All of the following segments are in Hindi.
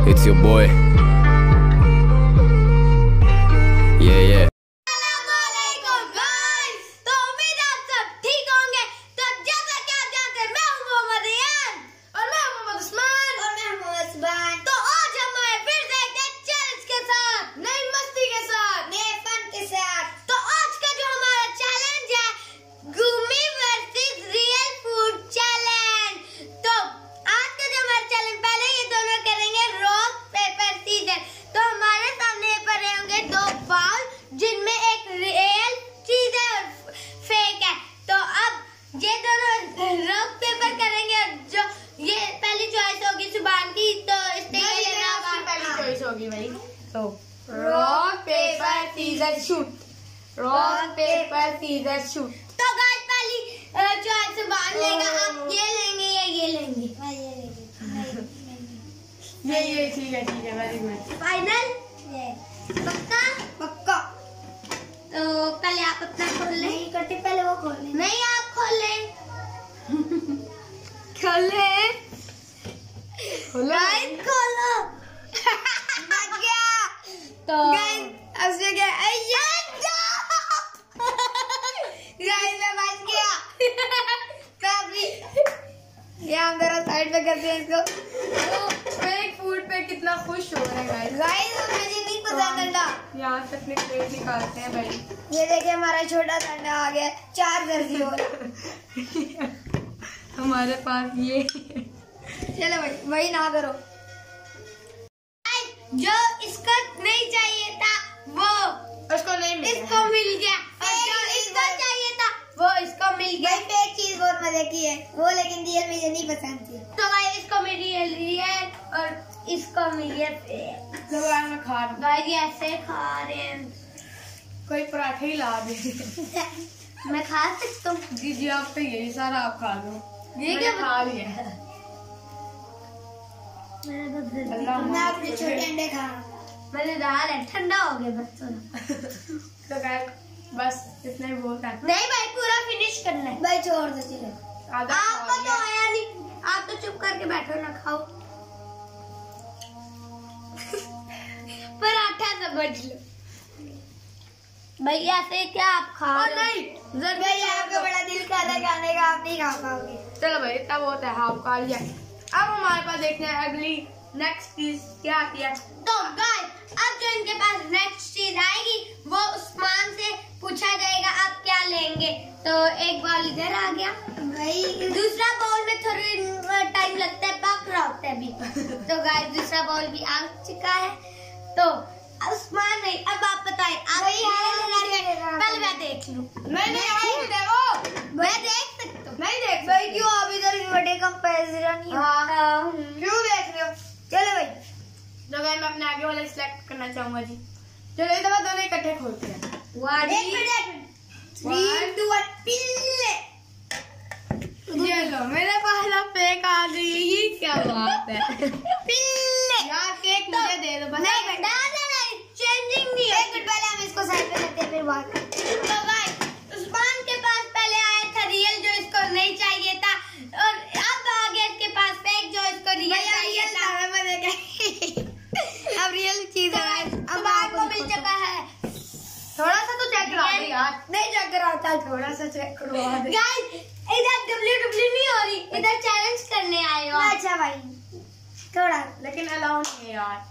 It's your boy. Yeah, yeah. तो rock paper scissor shoot, rock paper scissor shoot. तो गाइस पहली चॉइस से बांध लेगा, आप ये लेंगे या ये लेंगे? ये ठीक है वेरी गुड। फाइनल पक्का पक्का। तो पहले आप अपना खोल लें। नहीं कटी, पहले वो खोल लें। नहीं आप खोल लें। गाइस खोलो। बच गया। तो गाइस अब से क्या गाइस मैं बच गया। काफी यहाँ मेरा साइड पे करते हैं इसको। तो फेक फूड पे कितना खुश हो रहे हैं गाइस मुझे नहीं पता अंडा। यहाँ से अपने प्लेट निकालते हैं भाई। ये देखिए हमारा छोटा सा अंडा आ गया, 4 दर्जी हो हमारे पास ये। चलो भाई वही ना करो। जो इसको नहीं चाहिए था वो उसको नहीं मिला, इसको मिल गया। और जो इसको चाहिए था वो इसको मिल गया। एक चीज बहुत मजे की है वो, लेकिन रियल मुझे नहीं पसंद थी। तो भाई इसको मिल रियल और इसको मिल गया फेक। तो मैं खा रहा हूँ भाई ऐसे खा रहे हैं। कोई पराठे ही ला दे। मैं खा सकता हूँ? जी आप तो यही सारा आप खा लो। ये क्या खा लिया? मैं अपने छोटे अंडे खा रहा हूँ। मजेदार है, ठंडा हो गया बस थोड़ा। तो गाइस बस इतना ही बहुत है। नहीं भाई पूरा फिनिश करना है। भाई छोड़ दो चलो। आपको तो आया नहीं, आप तो चुप करके बैठो ना खाओ। पराठा समझ लो भाई, ऐसे क्या आप खा नहीं भाई, आपका बड़ा दिल कर रहा है खाने का, आप नहीं खा पाओगे। चलो भाई इतना बहुत है, आप खा लिया। अब हमारे पास देखते हैं अगली नेक्स्ट चीज क्या आती है। तो गाइस अब जो इनके पास नेक्स्ट चीज आएगी वो उस्मान से पूछा जाएगा आप क्या लेंगे। तो एक बॉल इधर आ गया भाई, दूसरा बॉल में थोड़ी टाइम लगता है, पक रहा होता है अभी। तो गाइस दूसरा बॉल भी आ चुका है। तो उस्मान नहीं, अब आप बताएं आप पहले मैं देख लूं। मैं देख सकता हूँ। नहीं देख भाई, क्यों आप इधर बड़े कंपैरिजन ही क्यों देख रहे हो? चलो भाई तो मैं अपने आगे वाला सिलेक्ट करना चाहूंगा जी। चलो इस दफा दोनों इकट्ठे खोलते हैं। ये लो मेरे पास अब फेक आ गई, ये क्या बात है। पिल्ले यार केक मुझे दे दो बस। नहीं चेंजिंग नहीं है। एक मिनट पहले हम इसको साइड पे करते हैं फिर बात। तो गाइस उस्मान के पास पहले आया था रियल जो इसको नहीं चाहिए था, और अब आ गया इसके पास फेक जो इसको रियल चाहिए था। अब रियल चीज है, अब आपको मिल चुका है। थोड़ा सा तो चेक करा दे यार। नहीं चेक करा, चल थोड़ा सा चेक करवा दे। गाइस इधर डब्ल्यू नहीं हो रही, इधर चैलेंज करने आए हो। अच्छा भाई थोड़ा, लेकिन अलाउ नहीं है यार।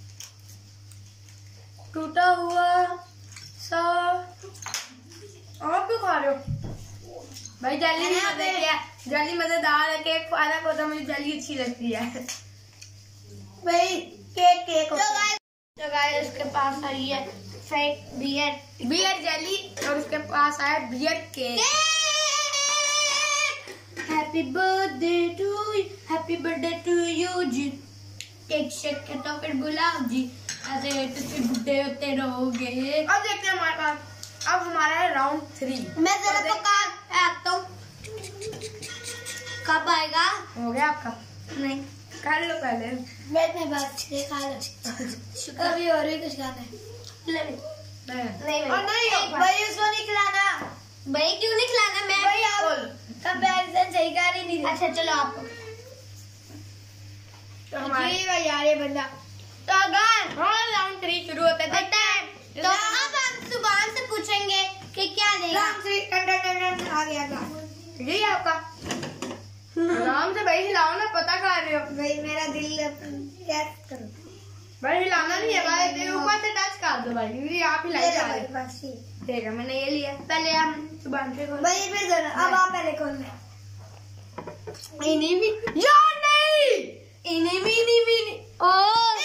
टूटा हुआ सा आप क्यों खा रहे हो भाई? जल्दी नहीं मजेदार है, जल्दी मजेदार है। केक अलग होता है, मुझे जल्दी अच्छी लगती है भाई। केक तो गाइस उसके पास आई है फेक बियर जेली, और उसके पास आया bear cake. Happy birthday to you जी। केक शेक के तो फिर बुलाओ जी, ऐसे तो बुड्ढे होते रहोगे। अब देखते हैं हमारे पास, अब हमारा है राउंड 3। मैं जरा पका आता हूँ, कब आएगा? हो गया आपका? नहीं कर लो पहले। मैं बात खा लो। कभी और भी कुछ खाना है? नहीं और नहीं भाई उसको नहीं खिलाना भाई। क्यों नहीं खिलाना? मैं भाई आप कंपैरिजन सही कर ही नहीं। अच्छा चलो आप तो हमारे यार ये बंदा तो अगर राउंड 3 शुरू होता है। तो अब हम सुभान से पूछेंगे कि क्या देगा। राउंड 3 आ गया यही है आपका। आराम से भाई हिलाओ ना, पता कर रहे हो भाई मेरा दिल क्या करो भाई, हिलाना नहीं है भाई, तेरे ऊपर से टच कर दो भाई, क्योंकि आप हिलाई जा रहे हो। बस ठीक है, मैंने ये लिया। पहले हम सुभान से खोल भाई फिर दोनों अब आप पहले खोल ले। इन्हीं भी यार नहीं, इन्हीं भी ओ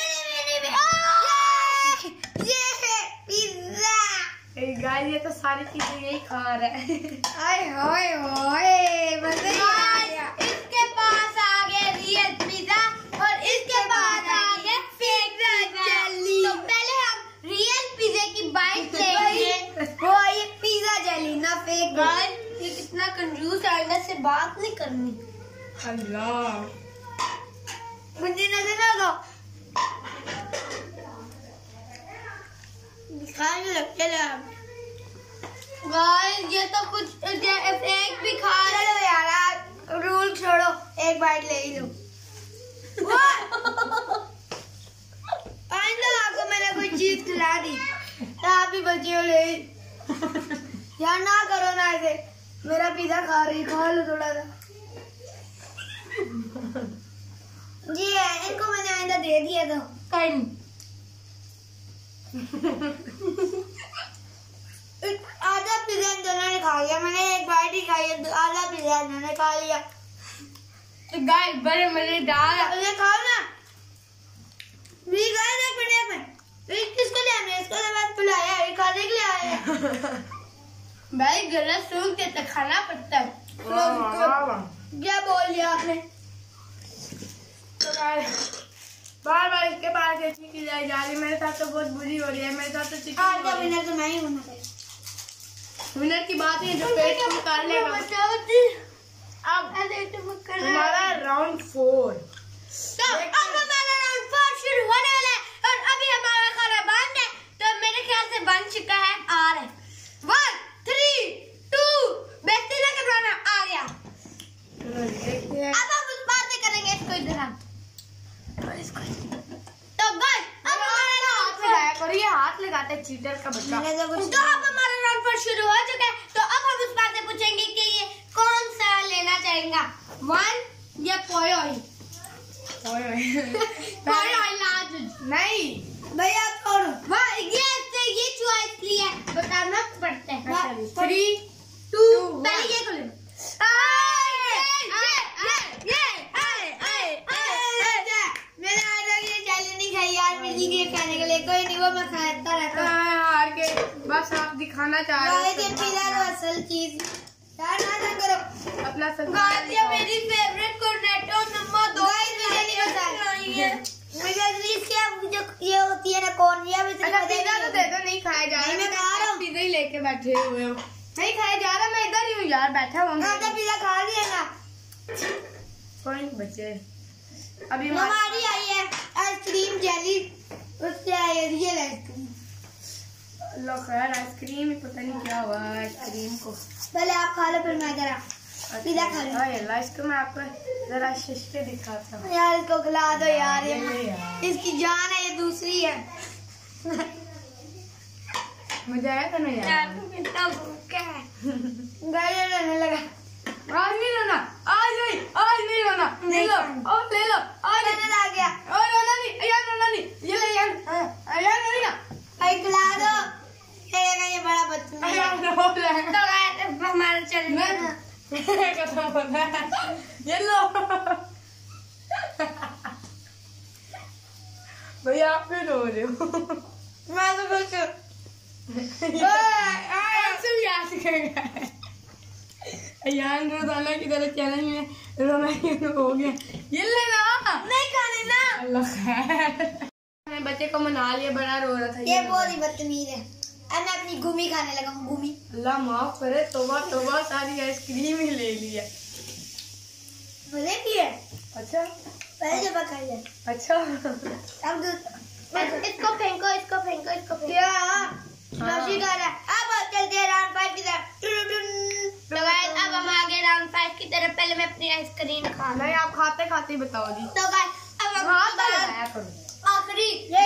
गाइस ये तो सारी चीजें यही खा रहा है। आय हाय हाय मजे आ गया। इसके पास आ गया रियल पिज्जा और इसके पास आ गया फेक जेली। तो पहले हम रियल पिज्जा की बाइट लेंगे। वो ये पिज्जा जेली ना फेक। गाइस ये कितना कंजूस है, अंदर से बात नहीं करनी। अल्लाह मुझे नजर ना दो। खाने लगते हैं गाइस, ये तो कुछ फेक भी खा रहे हो यार। रूल छोड़ो, एक बाइट ले ही लो। आइंदा आपको मैंने कोई चीज खिला दी तो आप भी बचे हो ले। यार ना करो ना ऐसे, मेरा पिज्जा खा रही, खा लो थोड़ा सा। जी है, इनको मैंने आइंदा दे दिया तो कहीं आधा पिज्जा दोनों ने खा लिया। मैंने एक बाइट ही खाई है, आधा पिज्जा इन्होंने खा लिया। तो गाइस बड़े मजेदार है। ये खाओ ना भी। गाइस एक मिनट ये किसको ले आने, इसको तो बात बुलाया, ये खाने के लिए आए हैं। भाई गलत सुन के तो खाना पड़ता है। क्या बोल दिया आपने? तो बार बार इसके पास ऐसी की जाए जा रही, मेरे साथ तो बहुत बुरी हो रही है। मेरे साथ तो चिकन आज का विनर तो मैं ही होना चाहिए। विनर की बात है जो पेट को निकाल लेगा। अब हमारा राउंड 4। तो अब हमारा राउंड 4 शुरू होने वाला है और अभी हमारा खाना बंद है, तो मेरे ख्याल से बन चुका है। आ रहा है 1 3 2 बेस्ती लगा खाना आ गया। अब हम उस बात से करेंगे इसको इधर हम। तो गाइस अब हमारा हाथ लगाया करो, ये हाथ लगाता है चीटर का बच्चा। तो अब हमारा राउंड 4 शुरू हो चुका है। तो अब हम उस बात से पूछेंगे कि ये कौन सा लेना चाहेगा, 1 या पोय ऑयल। पोय ऑयल आज नहीं भैया छोड़ो। वाह ये चॉइस लिया, बताना पड़ता है। 3 2 पहले ये खोलो। मैंने आज तक ये जेली नहीं खाई यार, मिली के खाने के लिए। कोई नहीं, वो मैं खाता रहता हूँ। हार के बस आप दिखाना चाह रहे गाइस ये पिज्जा तो असल चीज यार, ना करो अपना गाइस। ये मेरी फेवरेट कोर्नेटो नंबर 2 है। मुझे इसके जो ये होती है ना कौन, ये पिज्जा तो दे दो, नहीं खाया जा रहा। मैं खा रहा हूँ। पिज्जा ही लेके बैठे हुए हो, नहीं खाया जा रहा। मैं इधर ही हूँ यार, बैठा हुआ। आधा पिज्जा खा लिया ना। कोई नहीं बचे अभी। हमारी आई है आइसक्रीम जेली, उससे आई है रियल आइसक्रीम। लो खैर आइसक्रीम ही पता नहीं क्या हुआ आइसक्रीम को। पहले आप खा लो फिर मैं जरा पिज्जा खा लूं। अल्लाह इसको मैं आपको जरा शिष्टे दिखाता हूँ यार। इसको खिला दो यार, ये ये इसकी जान है, ये दूसरी है। मजा आया था ना यार। कितना भूखा है। गाइस लेने लगा। आज नहीं रोना, आज नहीं रोना। ले लो और ले लो। आज लेने लग गया। और रोना नहीं यार, रोना नहीं। ये ले यार, यार नहीं ना। भाई खिला दो, ये बड़ा बच्चा यार रो रहा है। तो गाइस हमारा चल गया। खत्म होना है। ये लो भैया, आप क्यों रो रहे हो? मैं तो खुश हूँ। यार रोजाना की तरह चैलेंज में रोना हो गया। ये लेना नहीं खाने ना। अल्लाह खैर, मैंने बच्चे को मना लिया, बड़ा रो रहा था। ये बहुत ही बदतमीज है। अब मैं अपनी घूमी खाने लगा हूँ। घूमी अल्लाह माफ करे, तौबा तौबा, सारी आइसक्रीम ही ले लिया। मजे की है। अच्छा पहले जब खाई है। अच्छा अब इसको फेंको, इसको फेंको, इसको फेंको। नौशी कर रहा है। अब चलते हैं राउंड 5 की तरफ। तो गाइस अब हम आगे राउंड 5 की तरफ। पहले मैं अपनी आइसक्रीम खा। नहीं, आप खाते खाते बताओ जी। तो गाइस अब हम हाथ लगाया करो। आखिरी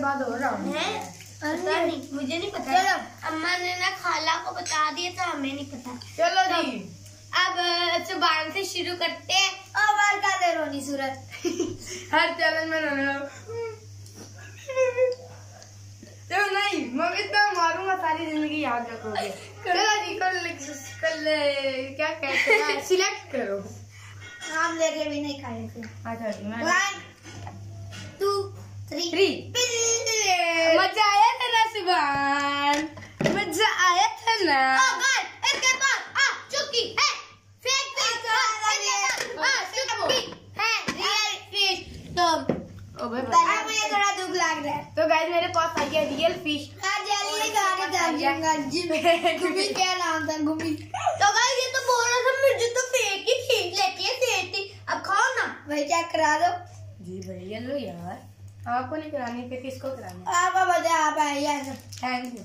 बाद हो रहा है। पता नहीं, मुझे नहीं पता। चलो अम्मा ने ना खाला को बता दिया तो हमें नहीं पता। चलो जी अब सुभान से शुरू करते हैं। और बार का दे रोनी सूरत हर चैलेंज में रोना। चलो नहीं, मैं इतना मारूंगा सारी जिंदगी याद रखोगे। चलो जी कल क्या कहते हैं, सिलेक्ट करो। हम लेके भी नहीं खाए थे। अच्छा जी 1 2 3 मजा आया था ना सुभान, मजा आया था ना। इसके बाद चुकी है फेक फिश चुकी है रियल फिश। तो ओ भाई मुझे थोड़ा दुख लग रहा है। तो गाइस मेरे पास आई है रियल फिश। गुमी क्या नाम था? गुमी। तो गाइस ये तो बोल रहा था मुझे तो फेक ही ठीक लेती है, फेक थी। अब खाओ ना भाई, चेक करा दो। जी भैया लो यार, आपको नहीं करानी फिर किसको करानी? आपका मजा आप आइए। थैंक यू,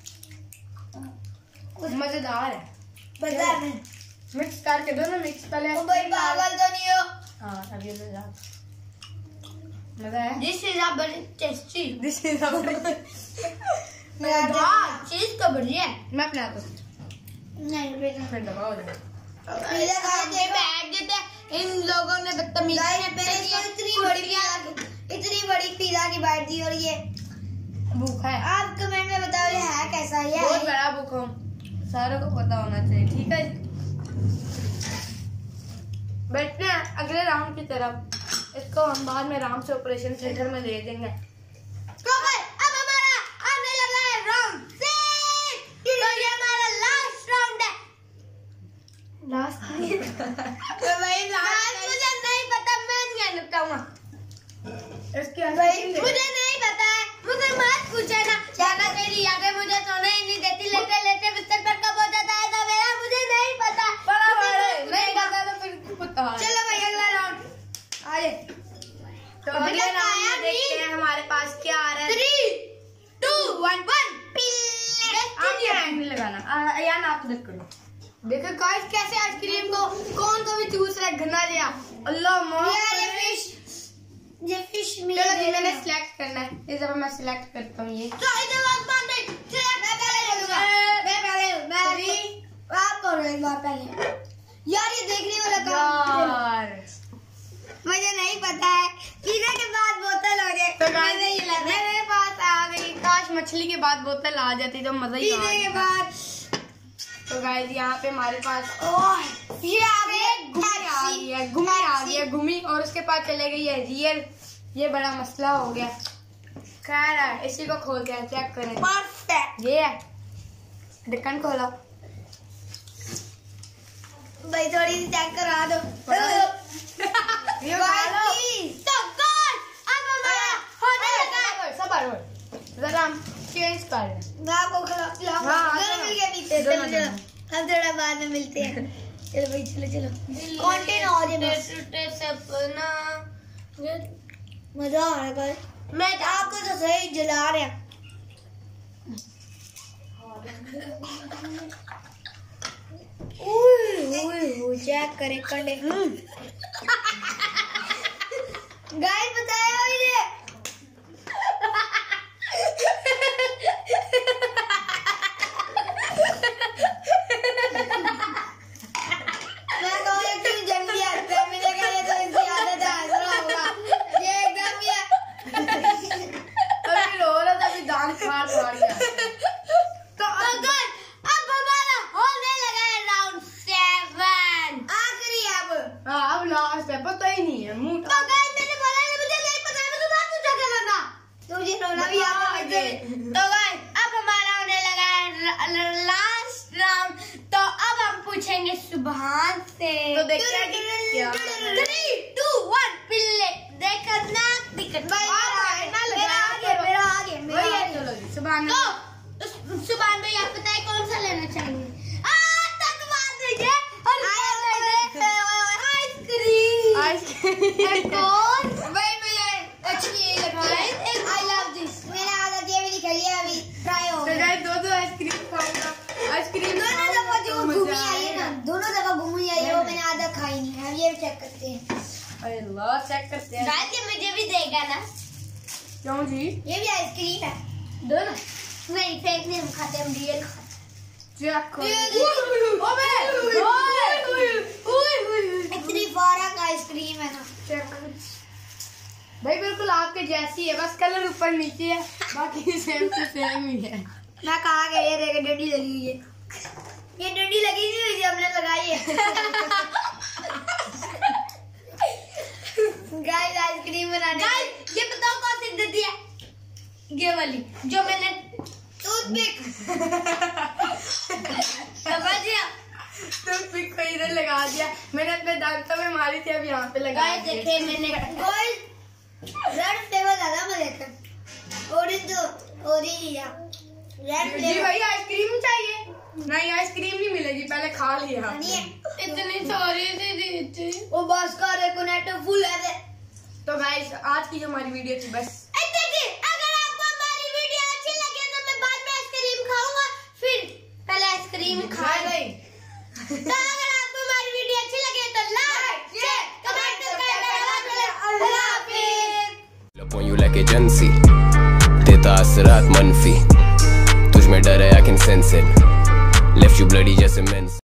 मजेदार है। बता नहीं मिक्स करके दो ना, मिक्स पहले। भाई पागल तो नहीं हो? हाँ अभी मजा है। This is a very tasty. This is cheese तो बढ़िया है। मैं अपने आप नहीं बेटा फिर दबाओ। बैठ देते इन लोगों ने बदतमीजी इतनी बड़ी पिज़्ज़ा की बाइट दी और ये भूखा है। आप कमेंट में बताओ ये है कैसा? ये बहुत बड़ा भूखा हूँ, सारों को पता होना चाहिए। ठीक है बैठते हैं अगले राउंड की तरफ। इसको हम बाद में आराम से ऑपरेशन थिएटर में ले देंगे। तो भाई अब हमारा आने लगा है राउंड 6। तो ये हमारा लास्ट राउंड है। लास्ट तो भाई लास्ट मुझे नहीं पता, मैं नहीं लुटाऊंगा। इसके मुझे नहीं पता है, मुझे मत पूछे ना। जाना तेरी यादें मुझे सोने ही नहीं देती। लेटे लेटे बिस्तर पर कब हो जाता है तो मेरा मुझे नहीं पता। नहीं पता तो फिर पता है। चलो भाई अगला राउंड आए। तो अगले राउंड में देखते हैं हमारे पास क्या आ रहा है। 3 2 1 आप लगाना यार, आप देख करो। देखो गाइस कैसे आइसक्रीम को कौन भी चूस रहा है, घना लिया। अल्लाह ये फिश में चलो जी मैंने सिलेक्ट करना है। इस दफा मैं सिलेक्ट करता हूँ ये। तो इधर बात बांध दे। मैं पहले बोलूंगा। आप करो एक बार पहले। यार ये देखने वाला काम यार मुझे नहीं पता है। पीने के बाद बोतल हो जाए तो मेरे पास आ गई। काश मछली के बाद बोतल आ जाती तो मजा ही पीने के बाद। तो गाइस यहाँ पे हमारे पास ये आ गई घूमी और उसके पास चले गई है रियल। ये बड़ा मसला हो गया। खैर है, इसी को खोल के चेक करें। परफेक्ट। ये है, ढक्कन खोलो भाई, थोड़ी सी चेक करा दो। जरा हम चेंज कर रहे हैं। हम थोड़ा बाद में मिलते हैं। चलो भाई चलो कंटेंट हो जाए। सपना मजा आ रहा है। मैं आपको तो सही जला रहा। चेक करें कंडे। गाइस बताया ये पता ही नहीं है मुंह। तो गाइस मैंने बोला है मुझे नहीं पता है, मैं तुम्हारा पूछा क्या करना। मुझे रोना भी आता है। तो गाइस अब हमारा होने लगा है लास्ट राउंड। तो अब हम पूछेंगे सुभान से। तो देखते हैं कि क्या 3 2 1 पिल्ले देखना टिकट भाई मेरा आगे चलो जी सुभान। तो सुभान भाई आप बताएं कौन सा लेना चाहेंगे? कौन भाई मुझे अच्छी यही लगा है। I love this. मैंने आधा ये भी निकाली है, अभी ट्राई हो गया। दो आइसक्रीम खाऊंगा। आइसक्रीम दोनों दफा जो घूमी आई है ना, दोनों दफा घूमी आई है, वो मैंने आधा खाई नहीं है। अब ये चेक करते हैं। अल्लाह चेक करते हैं। गाइस ये मुझे भी देगा ना। क्यों जी? ये भी आइसक्रीम है। दोनों नहीं फेक नहीं, हम खाते, हम रियल खाते। चेक करो। इतनी फौरन का आइसक्रीम है ना। चेक करो भाई, बिल्कुल आपके जैसी है, बस कलर ऊपर नीचे है, बाकी सेम टू सेम ही है। मैं कहा गया, ये देखो डंडी लगी हुई है। ये डंडी लगी नहीं हुई थी, हमने लगाई है। गाइस आइसक्रीम बनाने। गाइस ये बताओ कौन सी दीदी है? ये वाली जो मैंने टूथपिक टूथपिक को इधर लगा दिया, मैंने अपने दांतों में मारी थी, अब यहाँ पे लगा गाइस देखिए मैंने गोल्ड रेड फ्लेवर ज्यादा मजा आता है। ऑरेंज या रेड जी फ्लेवर। भैया आइसक्रीम चाहिए? नहीं आइसक्रीम नहीं मिलेगी, पहले खा लिया। इतनी सारी दी थी वो बस का रेकोनेट फुल है। तो गाइस आज की जो हमारी वीडियो थी बस देखिए, अगर आपको हमारी वीडियो अच्छी लगे तो मैं बाद में आइसक्रीम खाऊंगा, फिर पहले आइसक्रीम खा गई। तो अगर आपको हमारी वीडियो अच्छी लगे तो लाइक शेयर कमेंट करना। अल्लाह हाफिज़। Upon you like agency, देता असरात मनफी, तुझ में डर है I can sense it, left you bloody just immense.